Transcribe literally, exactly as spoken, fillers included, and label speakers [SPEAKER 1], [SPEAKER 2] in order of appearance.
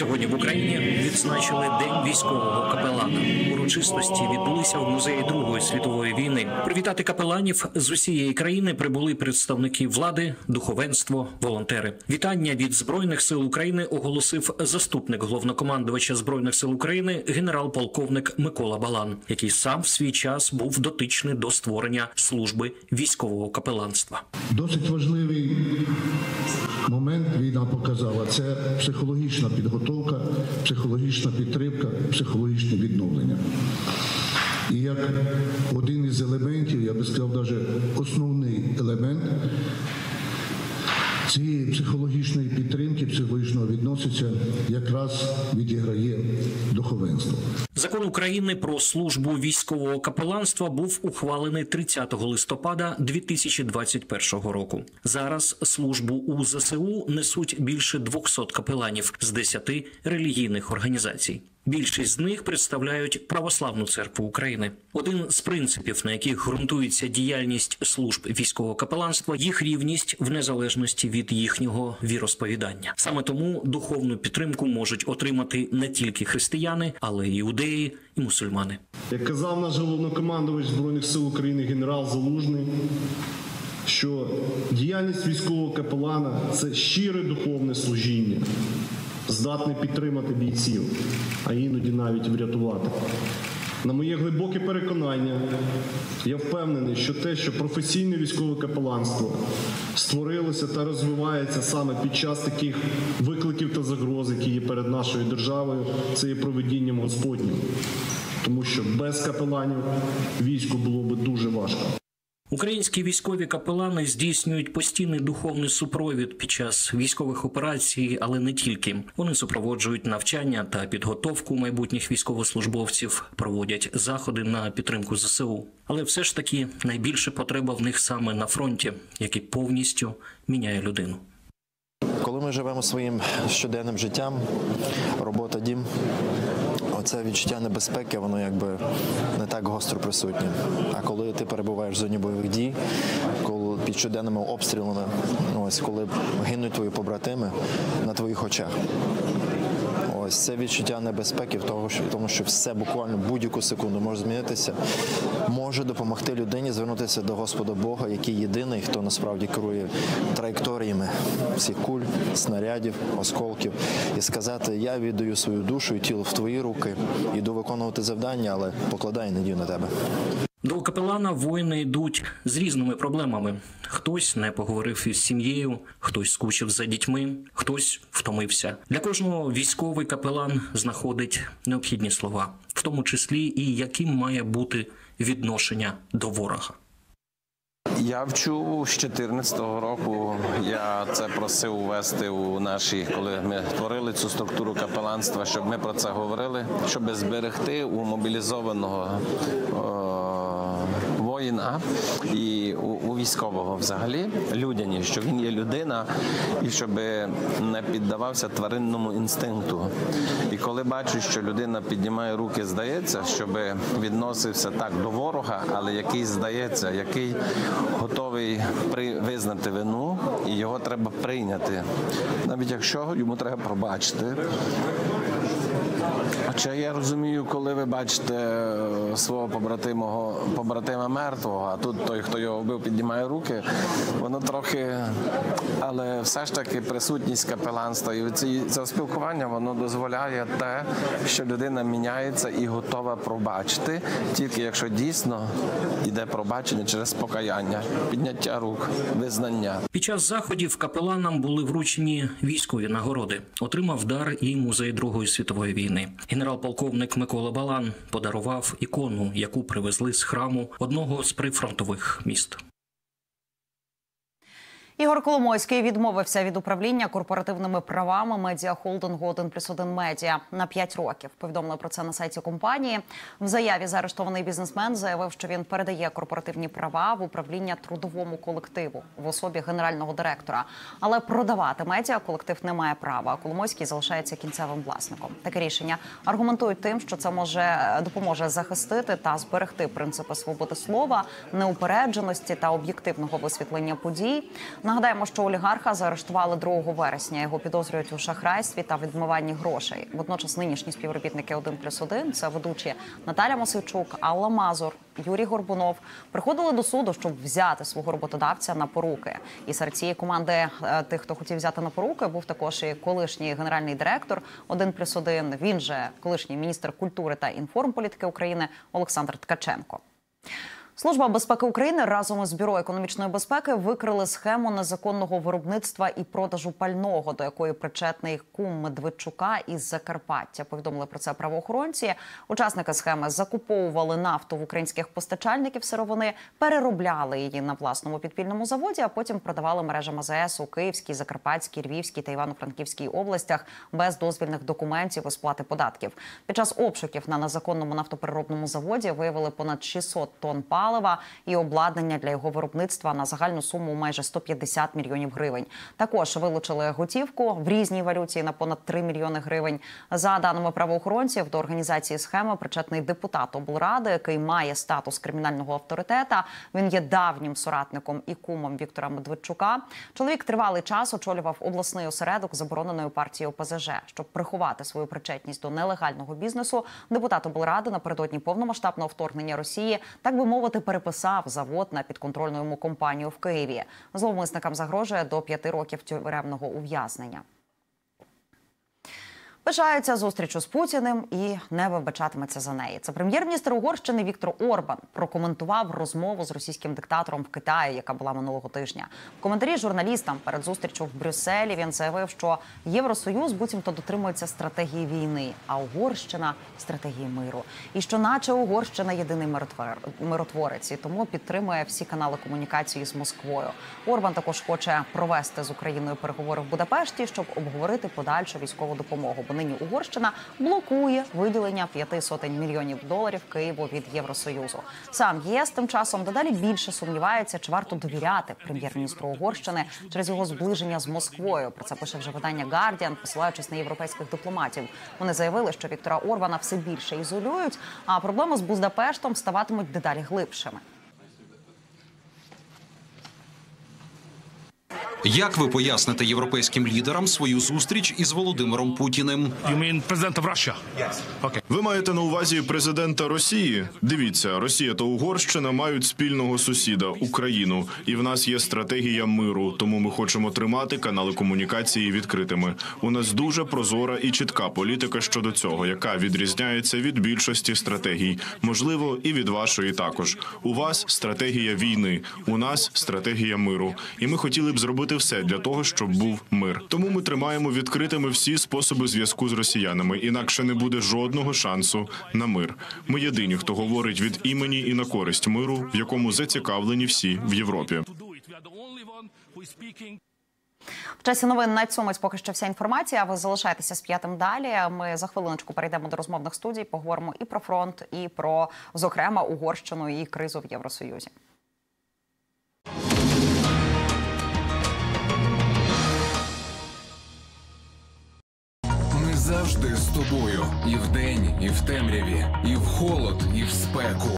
[SPEAKER 1] Сьогодні в Україні відзначили День військового капелана. Урочистості відбулися в музеї Другої світової війни. Привітати капеланів з усієї країни прибули представники влади, духовенство, волонтери. Вітання від Збройних сил України оголосив заступник головнокомандувача Збройних сил України генерал-полковник Микола Балан, який сам в свій час був дотичний до створення служби військового капеланства.
[SPEAKER 2] Досить важливий момент війна показала – це психологічна підготовка, психологічна підтримка, психологічне відновлення. І як один із елементів, я би сказав, навіть основний елемент цієї психологічної підтримки, психологічного відноситься, якраз відіграє духовенство.
[SPEAKER 1] Закон України про службу військового капеланства був ухвалений тридцятого листопада дві тисячі двадцять першого року. Зараз службу у ЗСУ несуть більше двохсот капеланів з десяти релігійних організацій. Більшість з них представляють Православну церкву України. Один з принципів, на яких ґрунтується діяльність служб військового капеланства – їх рівність в незалежності від їхнього віросповідання. Саме тому духовну підтримку можуть отримати не тільки християни, але й іудеї і мусульмани.
[SPEAKER 3] Як казав наш головнокомандувач Збройних сил України генерал Залужний, що діяльність військового капелана – це щире духовне служіння, здатне підтримати бійців, а іноді навіть врятувати. На моє глибоке переконання, я впевнений, що те, що професійне військове капеланство створилося та розвивається саме під час таких викликів та загроз, які є перед нашою державою, це є провидінням Господнім. Тому що без капеланів війську було би дуже важко.
[SPEAKER 1] Українські військові капелани здійснюють постійний духовний супровід під час військових операцій, але не тільки. Вони супроводжують навчання та підготовку майбутніх військовослужбовців, проводять заходи на підтримку ЗСУ. Але все ж таки найбільша потреба в них саме на фронті, який повністю міняє людину.
[SPEAKER 4] Коли ми живемо своїм щоденним життям, робота, дім, оце відчуття небезпеки, воно якби не так гостро присутнє. А коли ти перебуваєш в зоні бойових дій, коли під щоденними обстрілами, ось коли гинуть твої побратими на твоїх очах. Ось це відчуття небезпеки в тому, що, тому що все буквально будь-яку секунду може змінитися, може допомогти людині звернутися до Господа Бога, який єдиний, хто насправді керує траєкторіями всіх куль, снарядів, осколків, і сказати: я віддаю свою душу і тіло в твої руки, іду виконувати завдання, але покладаю надію на тебе.
[SPEAKER 1] До капелана воїни йдуть з різними проблемами. Хтось не поговорив із сім'єю, хтось скучив за дітьми, хтось втомився. Для кожного військовий капелан знаходить необхідні слова, в тому числі і яким має бути відношення до ворога.
[SPEAKER 5] Я вчу з чотирнадцятого року, я це просив увести у наші, коли ми творили цю структуру капеланства, щоб ми про це говорили, щоб зберегти у мобілізованого о, воїна і у, у військового взагалі людяність, що він є людина і щоб не піддавався тваринному інстинкту. І коли бачу, що людина піднімає руки, здається, щоб відносився так до ворога, але який здається, який готовий при... визнати вину, і його треба прийняти, навіть якщо йому треба пробачити. Хоча я розумію, коли ви бачите свого побратимого, побратима мертвого, а тут той, хто його вбив, піднімає руки, воно трохи, але все ж таки присутність капеланства і це спілкування, воно дозволяє те, що людина міняється і готова пробачити, тільки якщо дійсно йде пробачення через покаяння, підняття рук, визнання.
[SPEAKER 1] Під час заходів капеланам були вручені військові нагороди. Отримав дар і музей Другої світової війни. Генерал-полковник Микола Балан подарував ікону, яку привезли з храму одного з прифронтових міст.
[SPEAKER 6] Ігор Коломойський відмовився від управління корпоративними правами медіахолдингу один плюс один Медіа на п'ять років. Повідомили про це на сайті компанії. В заяві заарештований бізнесмен заявив, що він передає корпоративні права в управління трудовому колективу в особі генерального директора. Але продавати медіа колектив не має права, а Коломойський залишається кінцевим власником. Таке рішення аргументують тим, що це може допоможе захистити та зберегти принципи свободи слова, неупередженості та об'єктивного висвітлення подій. Нагадаємо, що олігарха заарештували другого вересня. Його підозрюють у шахрайстві та відмиванні грошей. Водночас нинішні співробітники один плюс один – це ведучі Наталя Мосійчук, Алла Мазур, Юрій Горбунов – приходили до суду, щоб взяти свого роботодавця на поруки. І серед цієї команди тих, хто хотів взяти на поруки, був також і колишній генеральний директор один плюс один, він же колишній міністр культури та інформполітики України Олександр Ткаченко. Служба безпеки України разом із Бюро економічної безпеки викрили схему незаконного виробництва і продажу пального, до якої причетний кум Медведчука із Закарпаття. Повідомили про це правоохоронці. Учасники схеми закуповували нафту в українських постачальників сировини, переробляли її на власному підпільному заводі, а потім продавали мережам А З С у Київській, Закарпатській, Львівській та Івано-Франківській областях без дозвільних документів і сплати податків. Під час обшуків на незаконному нафтопереробному заводі виявили понад шістсот тонн палива і обладнання для його виробництва на загальну суму майже сто п'ятдесят мільйонів гривень. Також вилучили готівку в різній валюті на понад три мільйони гривень. За даними правоохоронців, до організації схеми причетний депутат облради, який має статус кримінального авторитета. Він є давнім соратником і кумом Віктора Медведчука. Чоловік тривалий час очолював обласний осередок забороненої партії О Пе Зе Же. Щоб приховати свою причетність до нелегального бізнесу, депутат облради напередодні повномасштабного вторгнення Росії, так би мовити, переписав завод на підконтрольну йому компанію в Києві. Зловмисникам загрожує до п'яти років тюремного ув'язнення. Пишається зустрічю з Путіним і не вибачатиметься за неї. Це прем'єр-міністр Угорщини Віктор Орбан прокоментував розмову з російським диктатором в Китаї, яка була минулого тижня. В коментарі журналістам перед зустрічю в Брюсселі він заявив, що Євросоюз буцімто дотримується стратегії війни, а Угорщина – стратегії миру. І що наче Угорщина – єдиний миротворець, і тому підтримує всі канали комунікації з Москвою. Орбан також хоче провести з Україною переговори в Будапешті, щоб обговорити подальшу військову допомогу. Бо нині Угорщина блокує виділення п'яти сотень мільйонів доларів Києву від Євросоюзу. Сам ЄС тим часом дедалі більше сумнівається, чи варто довіряти прем'єр-міністру Угорщини через його зближення з Москвою. Про це пише вже видання «Гардіан», посилаючись на європейських дипломатів. Вони заявили, що Віктора Орбана все більше ізолюють, а проблеми з Будапештом ставатимуть дедалі глибшими.
[SPEAKER 7] Як ви поясните європейським лідерам свою зустріч із Володимиром Путіним?
[SPEAKER 8] You mean president of Russia? Okay.
[SPEAKER 9] Ви маєте на увазі президента Росії? Дивіться, Росія та Угорщина мають спільного сусіда – Україну. І в нас є стратегія миру, тому ми хочемо тримати канали комунікації відкритими. У нас дуже прозора і чітка політика щодо цього, яка відрізняється від більшості стратегій. Можливо, і від вашої також. У вас стратегія війни, у нас стратегія миру. І ми хотіли б зробити все для того, щоб був мир. Тому ми тримаємо відкритими всі способи зв'язку з росіянами, інакше не буде жодного шансу на мир. Ми єдині, хто говорить від імені і на користь миру, в якому зацікавлені всі в Європі.
[SPEAKER 6] В часі новин на цьому поки що вся інформація. Ви залишайтеся з п'ятим далі. Ми за хвилиночку перейдемо до розмовних студій, поговоримо і про фронт, і про, зокрема, Угорщину і кризу в Євросоюзі.
[SPEAKER 10] Завжди з тобою. І вдень, і в темряві, і в холод, і в спеку.